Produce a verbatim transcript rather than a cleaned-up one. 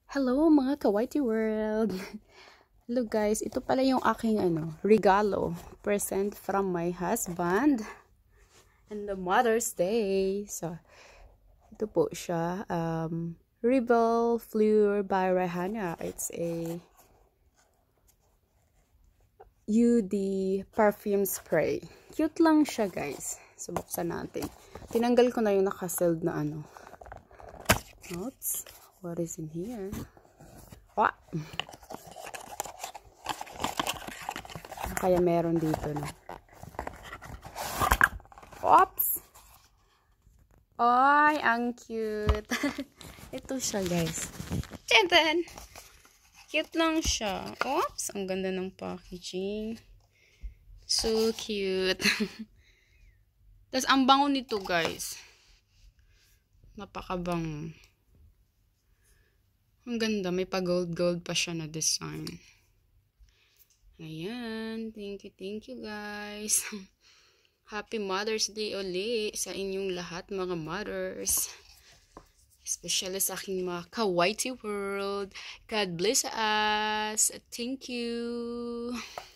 Hello mga ka-Whitey World! Hello guys, ito pala yung aking ano, regalo, present from my husband and the Mother's Day. So, ito po siya, um, Rebel Fleur by Rihanna. It's a U D perfume spray. Cute lang siya guys. Subuksan natin. Tinanggal ko na yung nakasealed na ano. Oops. What is in here? What? Kaya meron dito na. Oops! Ay, ang cute. Ito siya, guys. Tadaan! Cute lang siya. Oops! Ang ganda ng packaging. So cute. Tapos, ang bango nito, guys. Napakabango. Ang ganda. May pa-gold-gold pa siya na design. Ayan. Thank you, thank you guys. Happy Mother's Day uli sa inyong lahat mga mothers. Especially sa aking mga ka-Whitey World. God bless us. Thank you.